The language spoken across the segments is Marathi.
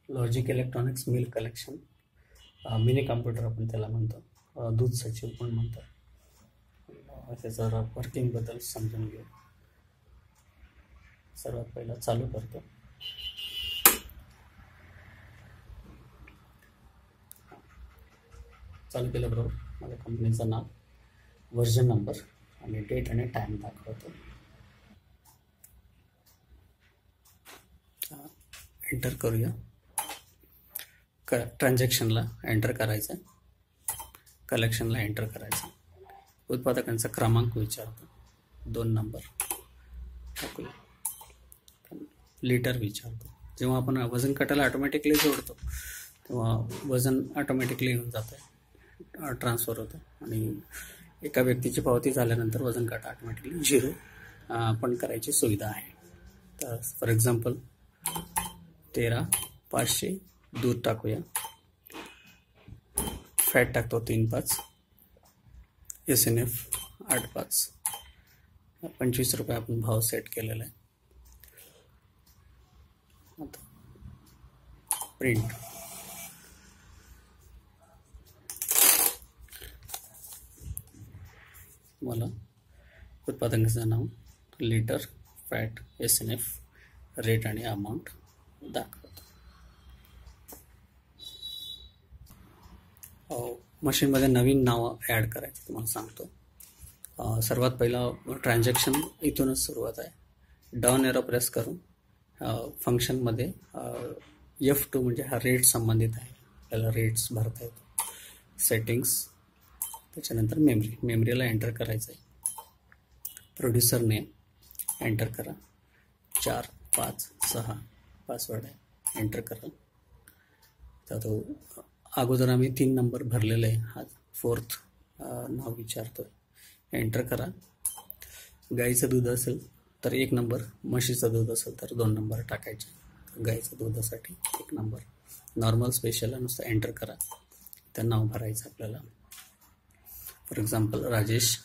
Logic electronics milk collection, mini computer आपण त्याला म्हणतो, दूध सचिव पण म्हणतात. त्याचं वर्किंगबद्दल समजून घेऊ. सर्वात पहिला चालू करतो. चालू केल्याबरोबर माझ्या कंपनीचं नाव, व्हर्जन नंबर आणि डेट आणि टाईम दाखवतो. एंटर करूया. ट्रान्झॅक्शनला एंटर करायचं, कलेक्शनला एंटर करायचं. उत्पादकांचा क्रमांक विचारतो, 2 नंबर टाकूया. लिटर विचारतो. जेव्हा आपण वजन काटायला ऑटोमॅटिकली जोडतो तेव्हा वजन ऑटोमॅटिकली येऊन जातं, ट्रान्सफर होतं. आणि एका व्यक्तीची पावती झाल्यानंतर वजन काटा ऑटोमॅटिकली 0 पण करायची सुविधा आहे. तर फॉर एक्झाम्पल 13,500 दूध टाकूया. फॅट टाकतो 3.5, SNF 8.5. 25 रुपये आपण भाव सेट केलेला आहे. आता प्रिंट. मला उत्पादकाचं नाव, लिटर, फॅट, SNF, रेट आणि अमाऊंट दाखवतो. मशीनमध्ये नवीन नावं ॲड करायचं तुम्हाला सांगतो. सर्वात पहिला ट्रान्झॅक्शन इथूनच सुरुवात आहे. डाऊन एरो प्रेस करून फंक्शनमध्ये F2 म्हणजे हा रेट संबंधित आहे, आपल्याला रेट्स भरता येतो. सेटिंग्स, त्याच्यानंतर मेमरीला एंटर करायचं आहे. प्रोड्युसर नेम एंटर करा. 4, 5, 6 पासवर्ड आहे, एंटर करा. तर तो अगोदर आम्ही 3 नंबर भरलेले आहे, हा 4th नाव विचारतोय, एंटर करा. गाईचं दूध असेल तर 1 नंबर, म्हशीचं दूध असेल तर 2 नंबर टाकायचे. गाईचं दुधासाठी 1 नंबर. नॉर्मल स्पेशल नुसतं एंटर करा. त्या नाव भरायचं आपल्याला. For example Rajesh.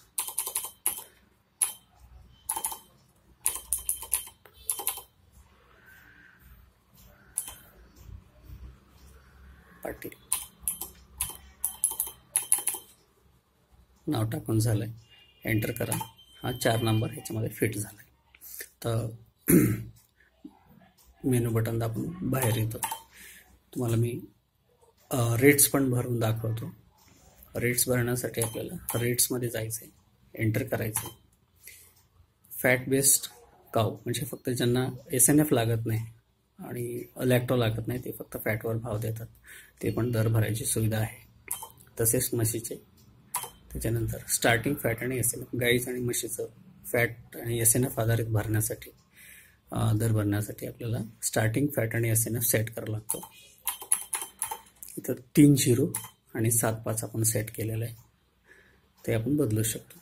पाटील. नाव टाकून झालंय, एंटर करा. हा 4 नंबर ह्याच्यामध्ये फिट झालाय. तर मेनू बटन दाबून बाहेर येतो. तुम्हाला मी रेट्स पण भरून दाखवतो. रेट्स भरण्यासाठी आपल्याला रेट्समध्ये जायचं आहे, एंटर करायचं आहे. फॅट बेस्ड काऊ म्हणजे फक्त ज्यांना SNF लागत नाही आणि लॅक्टो लागत नाही ते फक्त फॅटवर भाव देतात, ते पण दर भरायची सुविधा आहे. तसेच म्हशीचे. त्याच्यानंतर स्टार्टिंग फॅट आणि SNF, गाईच आणि म्हशीचं फॅट आणि SNF आधारित भरण्यासाठी, दर भरण्यासाठी आपल्याला स्टार्टिंग फॅट आणि SNF सेट करावं लागतो. इथं 3 0 आणि 7.5 आपण सेट केलेलं आहे, ते आपण बदलू शकतो.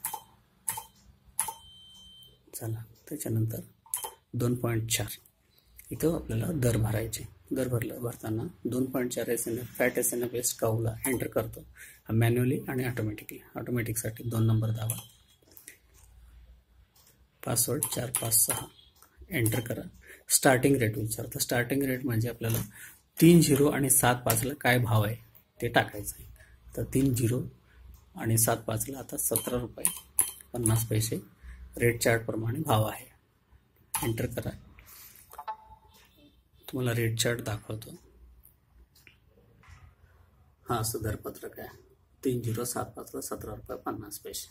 चला, त्याच्यानंतर 2.4 इथं आपल्याला दर भरायचे. दर भरताना 2.4 SNF फॅट SNF बेस्ड काऊला एंटर करतो, मॅन्युअली आणि ऑटोमॅटिकली. ऑटोमॅटिकसाठी 2 नंबर दाबा. पासवर्ड 4, 5, 6 एंटर करा. स्टार्टिंग रेट विचारतं. स्टार्टिंग रेट म्हणजे आपल्याला 3 0 आणि 7.5ला काय भाव आहे ते टाकायचं आहे. तर 3 0 आणि 7.5ला आता 17 रुपये 50 पैसे रेट चार्टप्रमाणे भाव आहे, एंटर करा. तुम्हाला रेट चार्ट दाखवतो. हा असं दरपत्रक आहे. 3 0 7.5ला 17 रुपये 50 पैसे.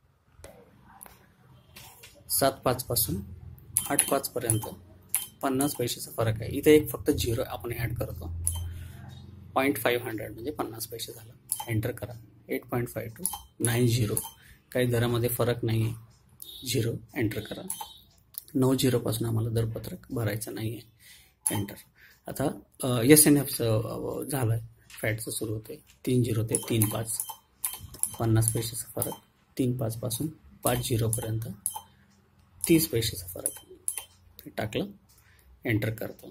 7.5 पासून 8.5 पर्यंत 50 पैशाचा फरक आहे. इथे एक फक्त 0 आपण ॲड करतो. 0.500 म्हणजे 50 पैसे झालं, एंटर करा. 8.52 90 काही दरामध्ये फरक नाही आहे, 0 एंटर करा. 90 पासून आम्हाला दरपत्रक भरायचं नाही आहे, एंटर. आता SNFचं झालं, फॅटचं सुरू होते. 3 0 ते 3.5 50 पैशाचा फरक. 3.5 पासून 5 पर्यंत 30 पैशाचा फरक. हे टाकलं, एंटर करतो.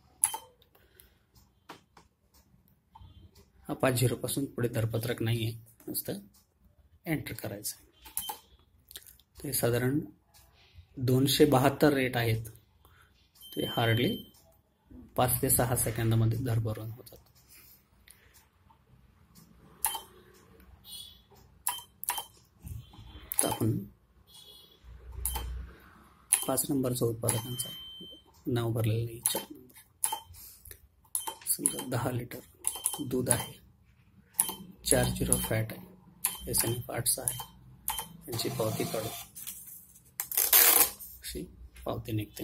हा 5 पासून पुढे दरपत्रक नाही आहे, नुसतं एंटर करायचं. ते साधारण 272 रेट आहेत, ते हार्डली 5 ते 6 सेकंदामध्ये भरून होतात. तर आपण 5 नंबरचा उत्पादकांचा नाव भरलेलं आहे. चक नंबर समजा 10 लिटर दूध आहे, 4 फॅट आहे, SNF 8 आहे. त्यांची पावती काढू. अशी पावती निघते.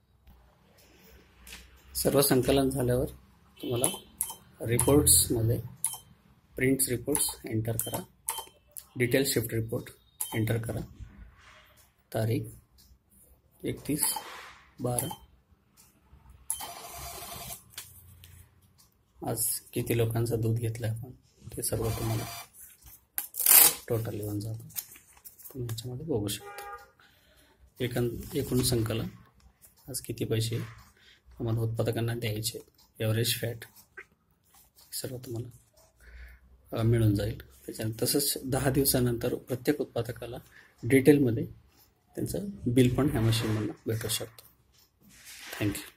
सर्व संकलन झाल्यावर तुम्हाला रिपोर्ट्समध्ये प्रिंट्स रिपोर्ट्स एंटर करा, डिटेल शिफ्ट रिपोर्ट एंटर करा, तारीख 31/12, आज किती लोकांचं दूध घेतलं आपण ते सर्व तुम्हाला टोटल येऊन जातं. तुम्ही ह्याच्यामध्ये बघू शकता. एकूण संकलन, आज किती पैसे आम्हाला उत्पादकांना द्यायचे, एव्हरेज फॅट, सर्व तुम्हाला मिळून जाईल. त्याच्यानंतर तसंच 10 दिवसानंतर प्रत्येक उत्पादकाला डिटेलमध्ये त्यांचं बिल पण ह्या मशीनमधून भेटू शकतं. थँक्यू.